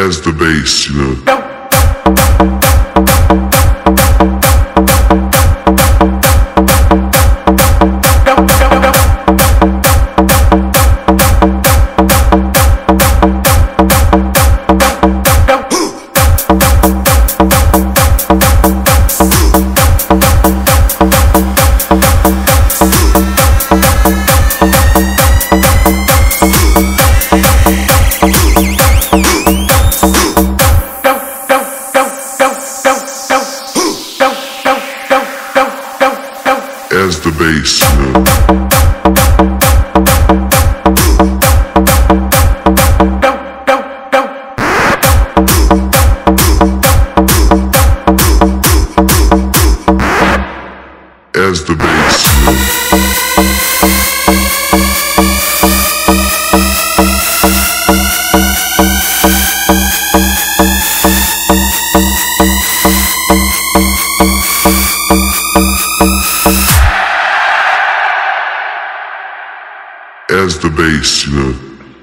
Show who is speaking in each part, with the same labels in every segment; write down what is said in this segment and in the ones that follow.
Speaker 1: as the bass, you know. As the bass, you know. As the bass, you know. As the bass, you know.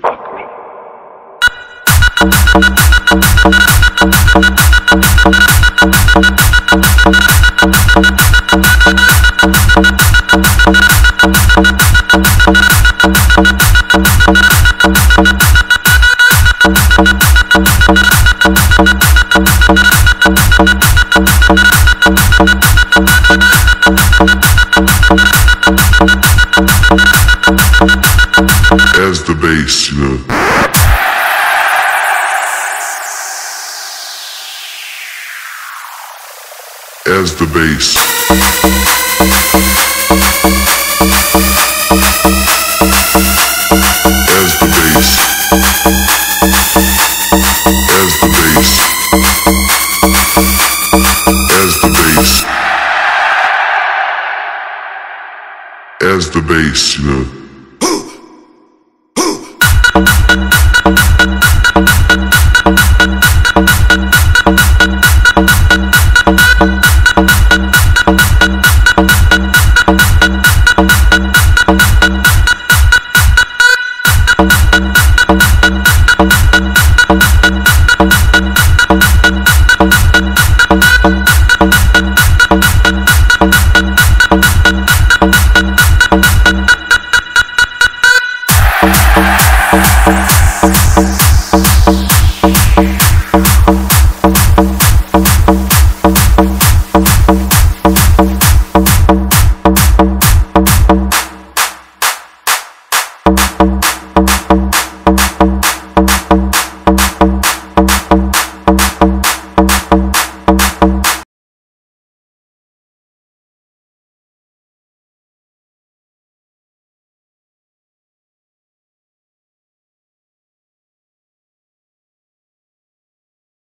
Speaker 1: As the bass, you know. As the bass. As the bass. As the bass. As the bass. As the bass, you know.